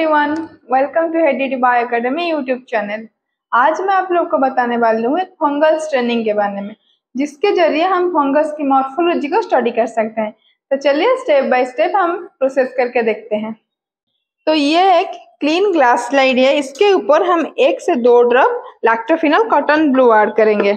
Everyone, welcome to हेडीडी bio academy YouTube channel. आज मैं आप लोग को बताने वाली हूँ एक फंगल स्ट्रेनिंग के बारे में, जिसके जरिए हम फंगस की मॉर्फोलॉजी को स्टडी कर सकते हैं। तो चलिए स्टेप बाय स्टेप हम प्रोसेस करके देखते हैं। तो ये एक क्लीन ग्लास स्लाइड है, इसके ऊपर हम 1 से 2 drop lactophenol cotton blue add करेंगे।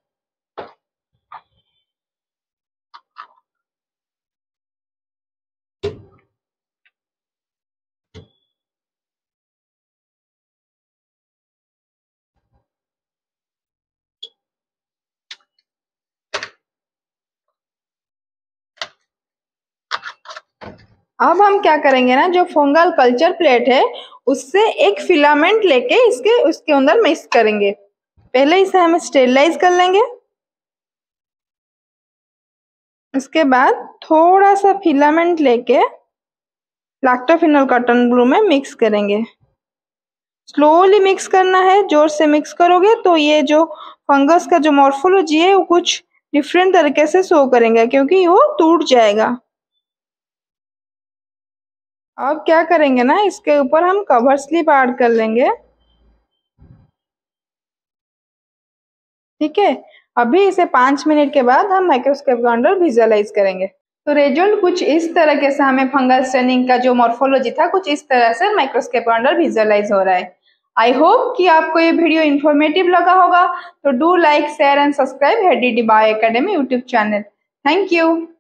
अब हम क्या करेंगे ना, जो फंगल कल्चर प्लेट है उससे एक फिलामेंट लेके उसके अंदर मिक्स करेंगे। पहले इसे हम स्टेरिलाइज कर लेंगे। उसके बाद थोड़ा सा फिलामेंट लेके लैक्टोफिनल कॉटन ब्लू में मिक्स करेंगे। स्लोली मिक्स करना है, जोर से मिक्स करोगे तो ये जो फंगस का जो मॉर्फोलॉजी है वो कुछ डिफरेंट तरीके से शो करेंगे, क्योंकि वो टूट जाएगा। अब क्या करेंगे ना, इसके ऊपर हम कवर स्लिप ऐड कर लेंगे। ठीक है, अभी इसे 5 मिनट के बाद हम माइक्रोस्कोप के अंडर विजुअलाइज करेंगे। तो रिजल्ट कुछ इस तरीके से हमें फंगल स्ट्रेनिंग का जो मॉर्फोलॉजी था कुछ इस तरह से माइक्रोस्कोप के अंडर विजुअलाइज हो रहा है। आई होप कि आपको ये वीडियो इन्फॉर्मेटिव लगा होगा। तो do like, share and subscribe हेडीडी bio academy YouTube channel. Thank you.